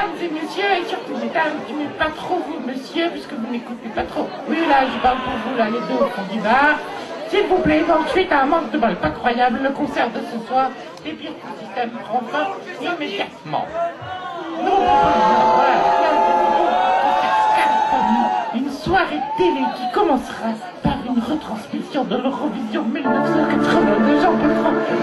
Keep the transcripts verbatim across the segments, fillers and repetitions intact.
Mesdames et messieurs, et surtout mesdames, mais pas trop vous, monsieur, puisque vous n'écoutez pas trop. Oui, là, je parle pour vous, là, les deux au fond du bar. S'il vous plaît, donc, suite à un manque de bol pas croyable, le concert de ce soir, les pires du système prend fin immédiatement. Nous proposons, voilà, une soirée télé qui commencera par une retransmission de l'Eurovision mille neuf cent quatre-vingt-deux, Jean-Paul François.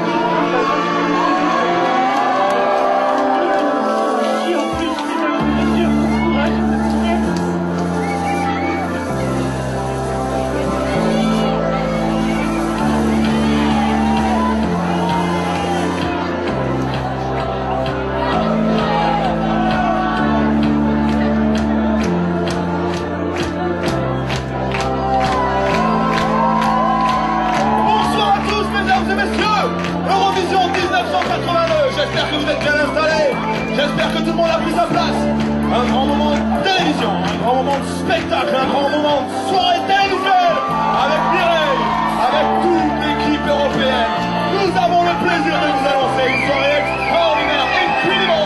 J'espère que vous êtes bien installés. J'espère que tout le monde a pris sa place. Un grand moment de télévision, un grand moment de spectacle, un grand moment de soirée télévisuelle avec Mireille, avec toute l'équipe européenne. Nous avons le plaisir de vous annoncer une soirée extraordinaire, incredible.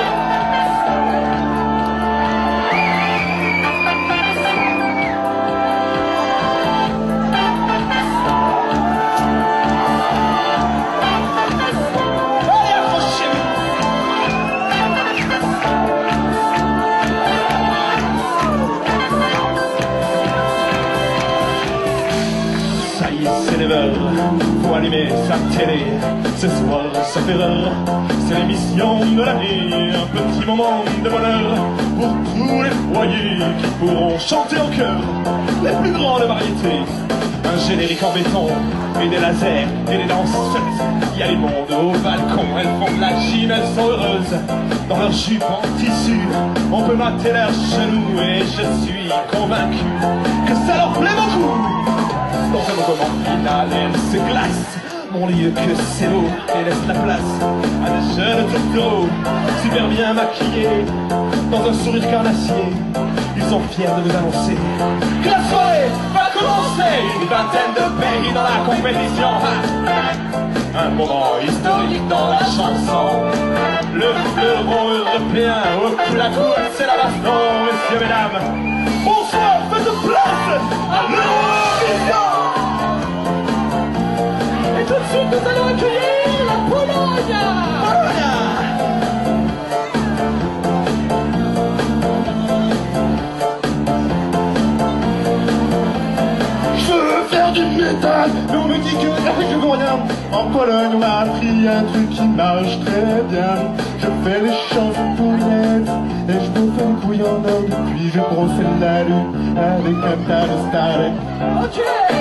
Faut allumer sa télé, ce soir ça fait rire, c'est l'émission de l'avenir, un petit moment de bonheur pour tous les foyers qui pourront chanter en chœur les plus grandes variétés. Un générique en béton et des lasers et des danseuses. Il y a les mondes au balcon, elles font de la gym, elles sont heureuses. Dans leurs jupes en tissu, on peut mater leurs genoux et je suis convaincu que ça leur plaît beaucoup. Dans un moment final, elle se glace. Mon lieu que c'est beau et laisse la place à des jeunes tourtereaux super bien maquillés dans un sourire carnassier. Ils sont fiers de vous annoncer que la soirée va commencer. Une vingtaine de pays dans la compétition. Un moment historique dans la chanson. Le fleuron européen au plateau, c'est la baston, messieurs, mesdames. Bonsoir, faites place à l'Eurovision. Et tout de suite, nous allons accueillir la Pologne. Pologne. Je veux faire du métal, mais on me dit que l'Afrique ne vaut rien. En Pologne, on m'a appris un truc qui marche très bien. Je fais les chansons polonaises et je me fais une couille en or. Puis je brosse la lune avec un tas de stars. Ok.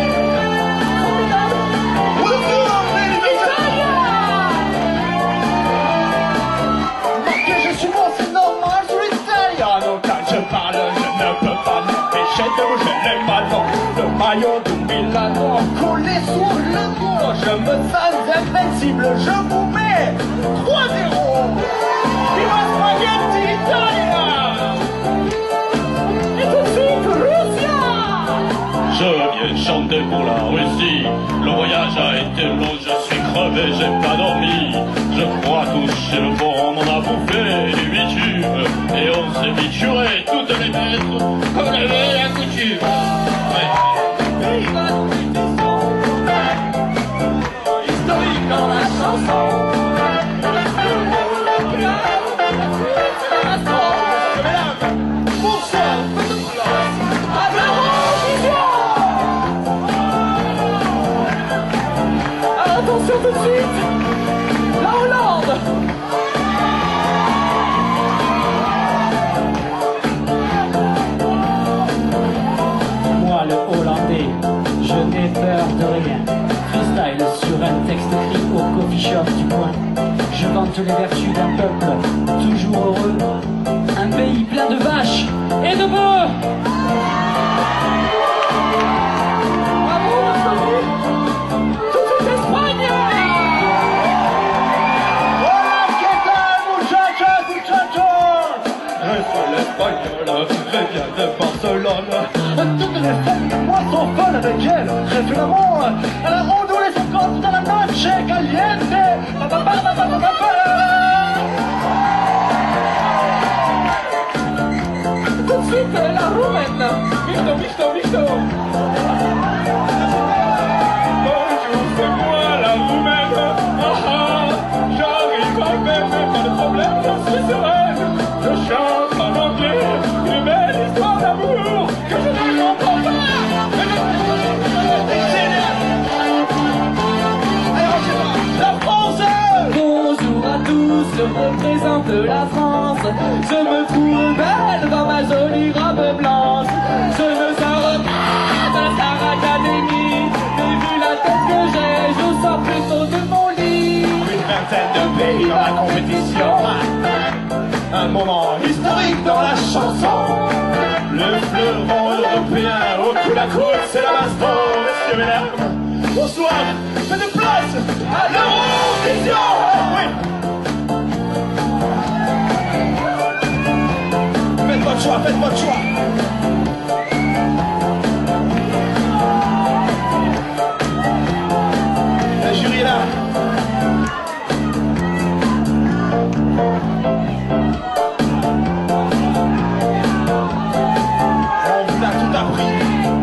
J'ai de bouger les ballons, le maillot de Milano collé sur le dos. Je me sens invincible, je vous mets trois zéro. Viva Spaghetti Italia. Et tout de suite, Russia. Je viens chanter pour la Russie. Le voyage a été long, je suis crevé, j'ai pas dormi. Je crois toucher le fond, on en a bouffé du bitume. Et on s'est bituré toutes les mètres, comme la vieille coutume. Ouais. Historique dans la chanson. Bonsoir, faites place à l'Eurovision. Attention tout de suite, la Hollande. Je n'ai peur de rien. Freestyle sur un texte écrit au coffee shop du coin. Je vante les vertus d'un peuple toujours heureux. Un pays plein de vaches et de bœufs. Bravo, Anthony. Toute l'Espagne. Hola, ¿qué tal, muchachas, muchachos? Je suis l'espagnol, je viens de Barcelone. Toutes les femmes de moi sont folles avec elle, rêve l'amour. Alors on nous les compte dans la noche caliente. Pa, pa, pa, pa, pa, pa, pa. vite la roumaine. Victo, victo, victo. Bonjour, c'est moi la roumaine. Ah ah, j'arrive à même, pas de problème, je suis sereine. Je chante en anglais, une belle histoire d'amour que je ne comprends pas. La France. Bonjour à tous, je représente la France. Je me trouve belle dans ma jolie robe blanche. Je ne sors pas de la Star Academy, mais vu la tête que j'ai, je sors plutôt de mon lit. Une vingtaine de pays dans la compétition. Un moment historique dans la chanson. Le fleuron européen au coup à coude, c'est la baston, messieurs, mesdames. Bonsoir, faites place à l'Eurovision. Oui. Faites votre choix, faites votre choix. Le jury est là. On vous a tout appris.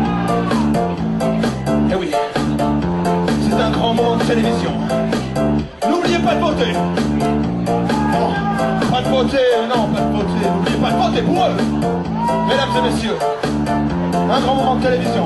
Eh oui, c'est un grand moment de télévision. N'oubliez pas de voter. Non, pas de voter, non, pas de voter. N'oubliez pas de voter pour eux. Mesdames et messieurs, un grand moment de télévision.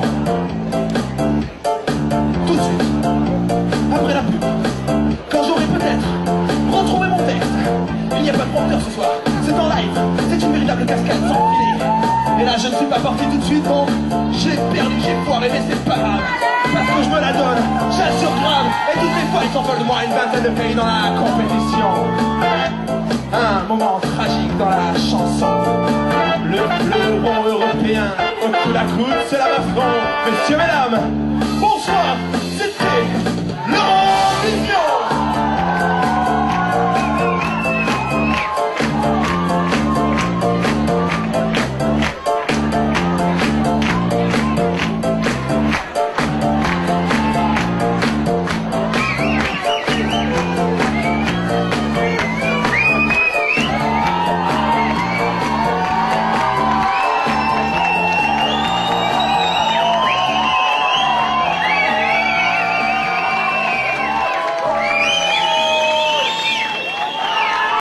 Tout de suite, après la pub, quand j'aurai peut-être retrouvé mon texte. Il n'y a pas de prompteur ce soir, c'est en live, c'est une véritable cascade sans filet. Et là je ne suis pas parti tout de suite, donc j'ai perdu, j'ai foiré, mais c'est pas grave. Parce que je me la donne, j'assure grave. Et toutes les fois ils s'en veulent de moi, une vingtaine de pays dans la compétition. Un moment tragique dans la chanson. Le fleuron européen au coup à coude, c'est la baston. Messieurs, mesdames, bonsoir, c'est